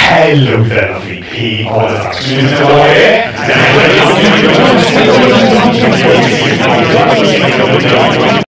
Hello there, lovely people. It's actually Mr. Boy.